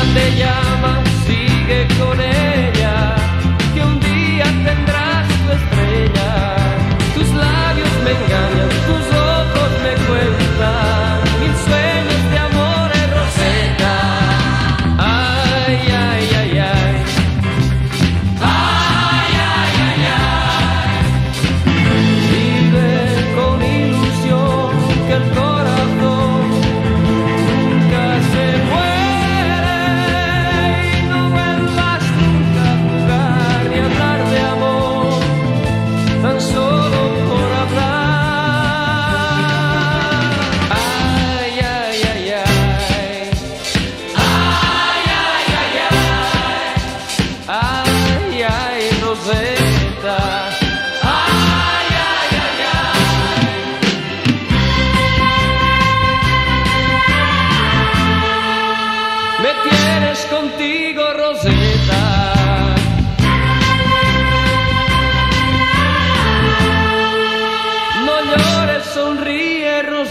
te llama, sigue con ella, que un día tendrás tu estrella. Tus labios me engañan, tus ojos me cuentan mil sueños de amores, Rosetta. Ay, ay, ay, ay. Ay, ay, ay, ay. Vive con ilusión que el corazón nunca se muere, y no vuelvas nunca a jugar ni a hablar de amor, tan solo por hablar. Ay, ay, ay, ay. Ay, ay, ay, ay. Ay, ay, Rosetta. Ay, ay, ay, ay. Me tienes contigo, Rosetta. No llores, sonríe, Rosetta.